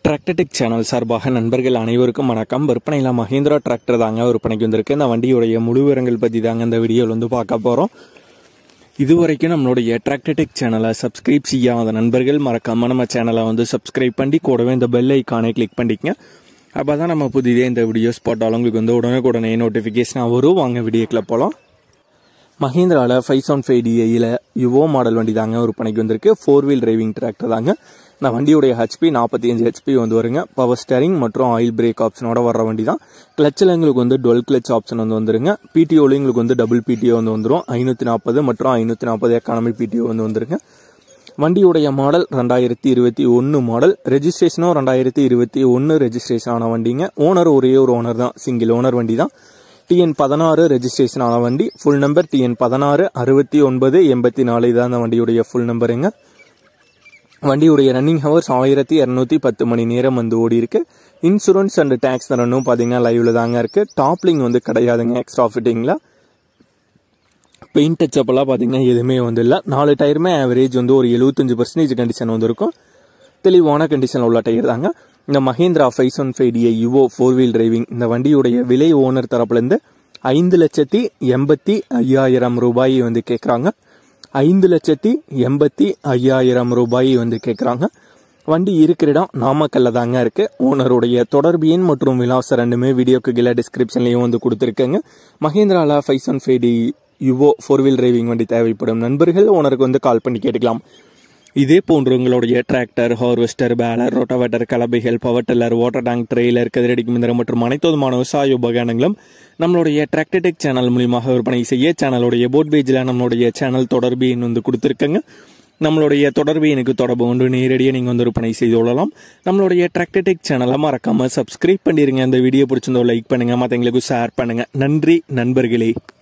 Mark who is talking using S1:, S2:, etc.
S1: Tractor Tech channel சார்பாக நண்பர்கள் அனைவருக்கும் வணக்கம். விற்பனையில் மஹேந்திரா டிராக்டர் தாங்க விற்பனைக்கு வந்திருக்கு. இந்த வண்டியுடைய முழு விவரங்கள் பற்றி தாங்க இந்த வீடியோவில் வந்து பார்க்க போகிறோம். இதுவரைக்கும் நம்மளுடைய டிராக்டர்டெக் சேனலை சப்ஸ்கிரைப் செய்யாத நண்பர்கள் மறக்காமல் நம்ம சேனலை வந்து சப்ஸ்கிரைப் பண்ணி கூடவே இந்த பெல் ஐக்கானை கிளிக் பண்ணிக்கங்க. அப்போ தான் நம்ம புதிதே இந்த வீடியோஸ் போட்டாலும் உங்களுக்கு வந்து உடனே நோட்டிஃபிகேஷனாக வரும். வாங்க வீடியோக்கில் போகலாம். மஹேந்திராவில் 575DIயில் யுவோ மாடல் வண்டி தாங்க விற்பனைக்கு வந்திருக்கு. 4 வீல் டிரைவிங் டிராக்டர் தாங்க. இந்த வண்டியுடைய HP 45 HP வந்து வருங்க. பவர் ஸ்டேரிங் மற்றும் ஆயில் பிரேக் ஆப்ஷனோட வர்ற வண்டி தான். கிளச்சில் எங்களுக்கு வந்து டுவெல் கிளச் ஆப்ஷன் வந்து வந்துருங்க. PTOவில் எங்களுக்கு வந்து டபுள் PTO வந்து வந்துடும். 540 மற்றும் 540 எக்கானமி PTO வந்து வந்துருங்க. வண்டியுடைய மாடல் 2021 மாடல். ரெஜிஸ்ட்ரேஷனும் 2021 ரெஜிஸ்ட்ரேஷன் ஆன வண்டிங்க. ஓனர் ஒரே ஒரு ஓனர் தான், சிங்கிள் ஓனர் வண்டி தான். TN16 ரெஜிஸ்ட்ரேஷன் ஆன வண்டி. ஃபுல் நம்பர் TN16 6984 இதான் அந்த வண்டியுடைய ஃபுல் நம்பருங்க. வண்டியுடைய ரன்னிங் ஹவர்ஸ் 1210 மணி நேரம் வந்து ஓடி இருக்கு. இன்சூரன்ஸ் அண்ட் டேக்ஸ் ரன்னும் பார்த்தீங்கன்னா லைவ்ல தாங்க இருக்கு. டாப்லிங் வந்து கிடையாதுங்க எக்ஸ்ட்ரா ஃபிட்டிங்ல. பெயிண்ட் டச்சப் எல்லாம் பார்த்தீங்கன்னா எதுவுமே வந்து இல்லை. 4 டயருமே ஆவரேஜ் வந்து ஒரு 75% கண்டிஷன் வந்து இருக்கும். தெளிவான கண்டிஷன் உள்ள டயர் தாங்க. இந்த மஹேந்திரா 575DI யுவோ 4 வீல் டிரைவிங் இந்த வண்டியுடைய விலை ஓனர் தரப்புலேருந்து 5,85,000 ரூபாய் வந்து கேட்குறாங்க. 5,85,000 ரூபாய் வந்து கேட்குறாங்க. வண்டி இருக்கிற இடம் நாமக்கல்ல தாங்க இருக்கு. ஓனருடைய தொடர்பு எண் மற்றும் விலாசம் ரெண்டுமே வீடியோக்கு கீழே டிஸ்கிரிப்ஷன்லையும் வந்து கொடுத்துருக்கேங்க. மஹேந்திராவில் 575DI யுவோ 4 வீல் டிரைவிங் வண்டி தேவைப்படும் நண்பர்கள் ஓனருக்கு வந்து கால் பண்ணி கேட்டுக்கலாம். இதே போன்று உங்களுடைய டிராக்டர், ஹார்வெஸ்டர், பேலர், ரோட்டாவேட்டர், கலப்பைகள், power tiller, water tank, trailer, கதிரடிக்கும் இயந்திரம் மற்றும் அனைத்து விதமான விவசாய உபகரணங்களும் நம்மளுடைய டிராக்டர்டெக் சேனல் மூலியமாக விற்பனை செய்ய சேனலுடைய போர்ட் பேஜில் நம்மளுடைய சேனல் தொடர்பு எண் வந்து கொடுத்துருக்கங்க. நம்மளுடைய தொடர்பு எனக்கு தொடர்பு கொண்டு நேரடியாக நீங்கள் வந்து விற்பனை செய்து கொள்ளலாம். நம்மளுடைய டிராக்டர்டெக் சேனலை மறக்காமல் சப்ஸ்கிரைப் பண்ணிடுங்க. இந்த வீடியோ பிடிச்சிருந்தோ லைக் பண்ணுங்கள், மற்றவங்களுக்கு ஷேர் பண்ணுங்கள். நன்றி நண்பர்களே.